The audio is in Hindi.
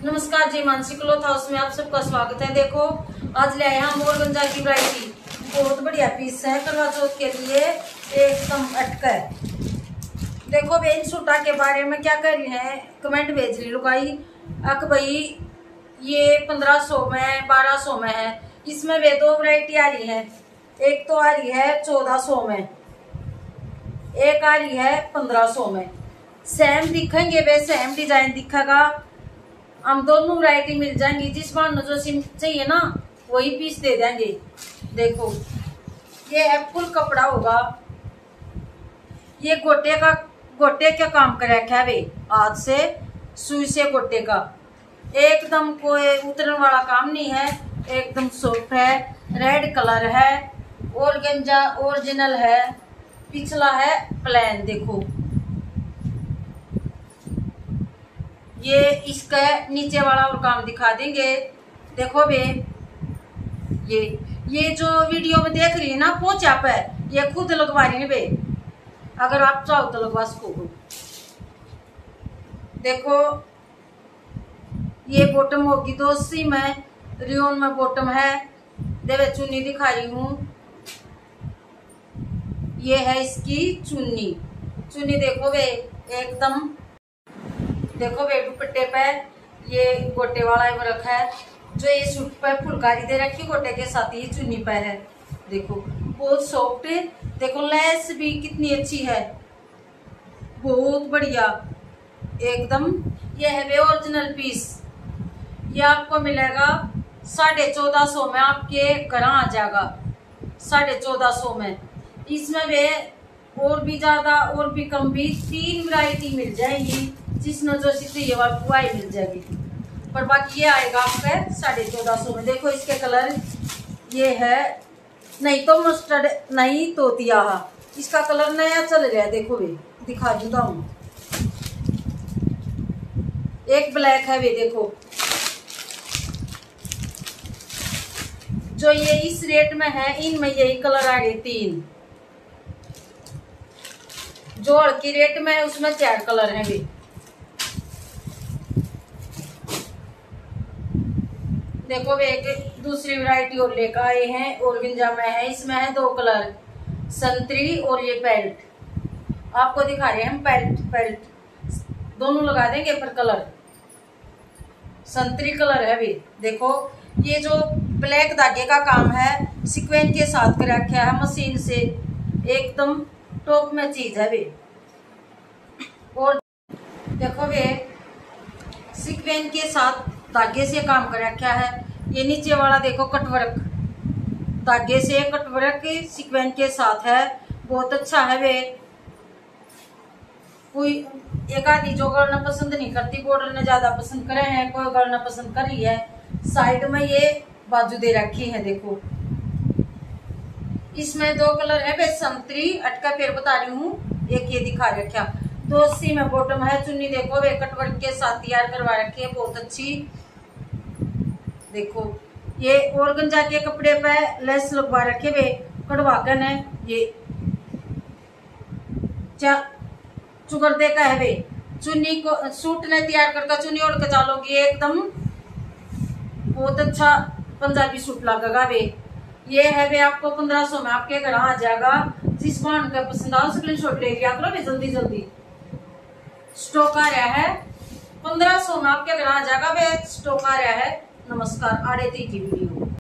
नमस्कार जी, मानसी क्लॉथ हाउस में आप सबका स्वागत है। देखो आज ले आए हम मोरगंजा की वैरायटी। बहुत बढ़िया पीस है करवा चौथ के लिए, एकदम अटका है। देखो वे इन सूटा के बारे में क्या कर रही है, कमेंट भेज रही लुगाई अक भाई ये 1500 में 1200 में है। इसमें वे दो वैरायटी आ रही है, एक तो आ रही है 1400 में, एक आ रही है 1500 में। सेम दिखेंगे, वे सेम डिजाइन दिखेगा। हम दोनों वैरायटी मिल जाएंगी, जिस बार जो सिम चाहिए ना वही पीस दे देंगे। देखो ये है फुल कपड़ा होगा, ये गोटे का काम कर रखा है वे आज से, सुई से गोटे का। एकदम कोई उतरने वाला काम नहीं है, एकदम सॉफ्ट है, रेड कलर है, ऑर्गेंजा ओरिजिनल है, पिछला है प्लेन। देखो ये इसका नीचे वाला और काम दिखा देंगे। देखो बे ये जो वीडियो में देख रही है ना पोचा पे, ये खुद लगवा रही है बे, अगर आप चाहो तो लगवा सको। देखो ये बॉटम होगी 280 में, रियोन में बॉटम है। देवे चुन्नी दिखा रही हूँ, ये है इसकी चुन्नी। देखो वे एकदम, देखो वे दुपट्टे पे ये गोटे वाला वर्क है, जो ये सूट पे फुलकारी दे रखी गोटे के साथ ही चुन्नी पे है। देखो बहुत सॉफ्ट है, देखो लेस भी कितनी अच्छी है, बहुत बढ़िया एकदम। ये है वे ओरिजिनल पीस, ये आपको मिलेगा 1450 में, आपके घर आ जाएगा 1450 में। इसमें वे और भी ज्यादा और भी कम भी 3 वैरायटी मिल जाएंगी, जिसमें जो चाहिए वही मिल जाएगी। पर बाकी ये आएगा आपका 1450 में। देखो इसके कलर ये है, नहीं तो मस्टर्ड नहीं तो तियाहा, इसका कलर नया चल रहा है। देखो वे दिखा देता हूँ, एक ब्लैक है वे। देखो जो ये इस रेट में है, इनमें यही कलर आ गए 3। जो हल्की रेट में है उसमें 4 कलर हैं वे। देखो वे एक दूसरी वैरायटी और लेकर आए हैं, ऑर्गेंजा में है। इसमें है 2 कलर, संतरी और ये पेल्ट। आपको दिखा रहे हैं हम पेल्ट दोनों लगा देंगे, पर कलर संतरी कलर है वे। देखो ये जो ब्लैक धागे का काम है, सीक्वेंस के साथ कर रखा है मशीन से, एकदम टॉप में चीज है वे। और देखो वे सीक्वेंस के साथ धागे से काम कर रखा है। ये नीचे वाला देखो कटवर्क, धागे से कटवर्क सीक्वेंस के साथ है, बहुत अच्छा है वे। कोई एक आदि जो गलना पसंद नहीं करती, बॉर्डर ने ज्यादा पसंद करे हैं, कोई गलना पसंद कर रही है। साइड में ये बाजू दे रखी है। देखो इसमें 2 कलर है वे, संतरी अटका पेड़ बता रही हूँ, एक ये दिखा रखा। 280 में बॉटम है। चुन्नी देखो वे कटवर्क के साथ तैयार करवा रखी है, बहुत अच्छी। देखो ये ऑर्गेंजा के कपड़े पे लेस लगवा रखे वे, कड़वाकन है ये, चुगर दे का है वे। चुन्नी को सूट ने तैयार करके चुन्नी ओढ़ के चलोगी, एकदम बहुत अच्छा पंजाबी सूट लगेगा वे। ये है वे आपको 1500 में आपके घर आ जाएगा। जिस बार का पसंद आओ स्क्रीनशॉट ले लिया करो वे, जल्दी स्टॉक आ रहा है। 1500 में आपके घर आ जाएगा वे, स्टॉक आ रहा है। नमस्कार, आड़े थी वीडियो।